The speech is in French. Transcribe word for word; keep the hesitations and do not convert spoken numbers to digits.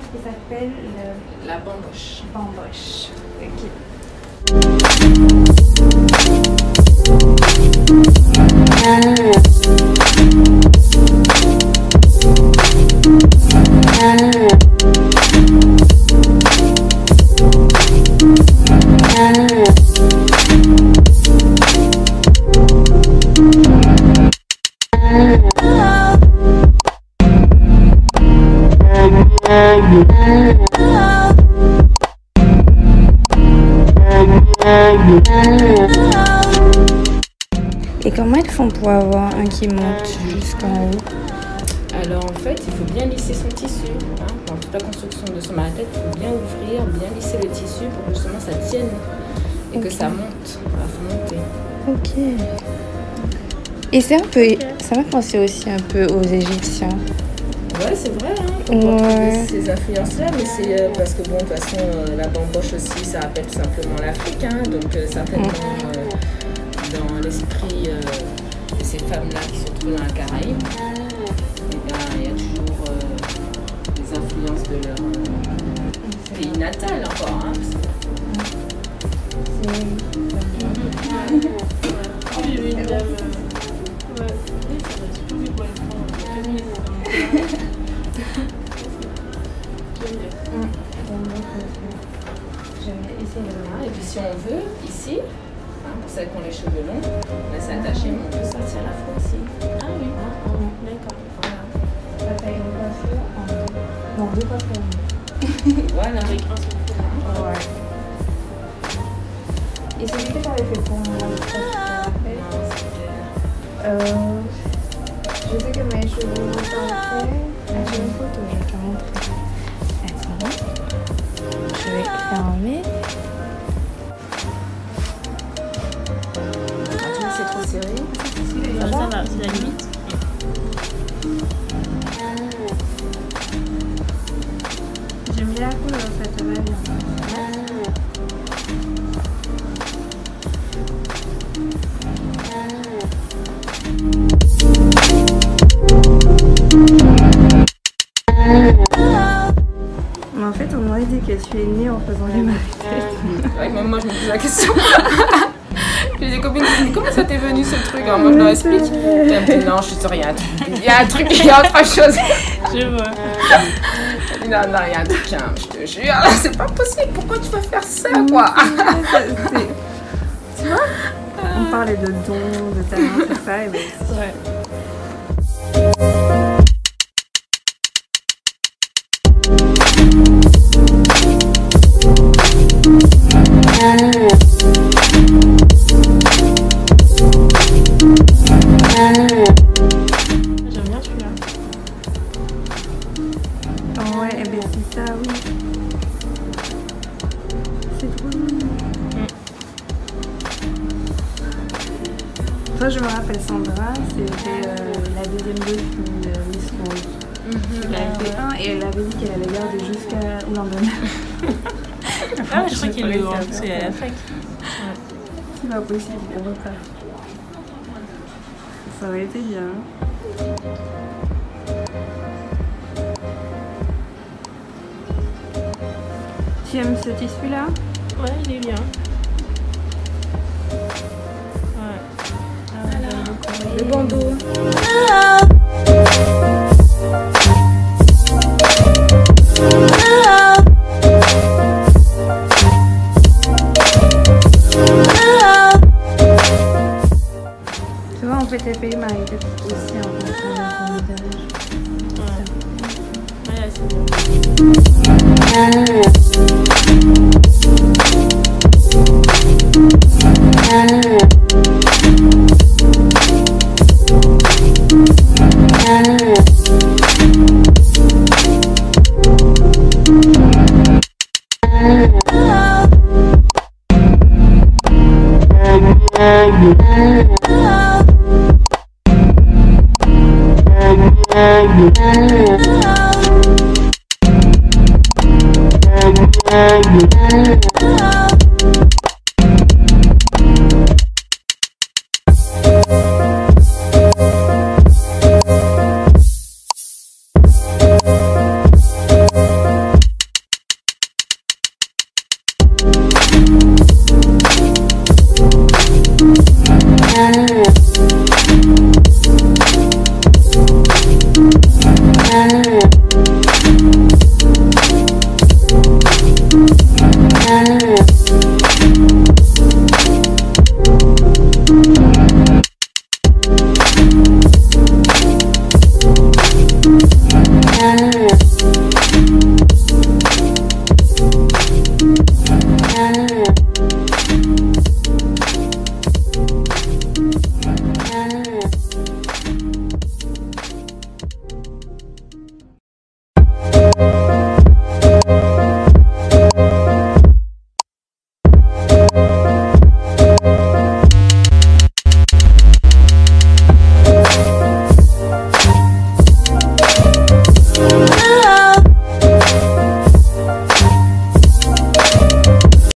qui s'appelle le... La bamboche. Bamboche. Ok. Et comment elles font pour avoir un qui monte jusqu'en haut? Alors en fait, il faut bien lisser son tissu. Hein. Dans toute la construction de son marre-tête, il faut bien ouvrir, bien lisser le tissu pour que justement ça tienne et okay. que ça monte. Voilà, faut monter. Ok. Et c'est un peu, ça m'a pensé aussi un peu aux Égyptiens. Ouais, c'est vrai, hein, ouais. Ces influences-là, mais c'est euh, parce que bon, de toute façon, euh, la bamboche aussi, ça rappelle tout simplement l'Afrique, hein, donc euh, certainement euh, dans l'esprit euh, de ces femmes-là qui se trouvent dans la Caraïbe, il y a toujours euh, des influences de leur euh, pays natal encore. Hein, et puis si on veut, ici, hein, pour celles qui ont les cheveux longs, là c'est attaché, mais on peut sortir la fois aussi. Ah oui, ah, d'accord. Voilà. Ça fait une coiffure en deux. Non, deux coiffures. Voilà. Avec un seul fil. Ouais. Et celui que tu avais fait pour moi, euh, je sais que mes cheveux sont faits. J'ai une photo, je vais te montrer. Attends. Je vais fermer. C'est trop serré. Ça va, ça va, c'est la limite. J'aime bien la couleur, ça te va bien. Mais en fait, on m'aurait dit que tu es née en faisant les marionnettes. Ouais, même moi je me pose la question. J'ai des copines qui me disent comment ça t'est venu ce truc? Alors moi je leur explique. Et elle me dit non, je suis sûre, il y a un truc, il y a un truc, il y a autre chose. Je vois. Elle dit non, non, il y a un truc, hein, je te jure, c'est pas possible, pourquoi tu vas faire ça quoi? Tu vois? On parlait de dons, de talents, tout ça, et ben ouais. J'aime bien celui-là. Oh ouais, et bien c'est ça, oui. C'est trop mignon. Mm. Toi, je me rappelle Sandra, c'était euh, la deuxième de euh, Miss Monde. Mm-hmm. Elle avait fait un et elle avait dit qu'elle allait garder jusqu'au lendemain. Ah, je crois qu'il est lourd, c'est à la fac. C'est pas possible, on va pas. Ça aurait été bien. Tu aimes ce tissu-là? Ouais, il est bien. Ouais. Ah, alors, le bandeau. Tu vois, on peut taper ma tête aussi en fonction de ton visage. Ouais. Ouais, c'est bien. Thank you.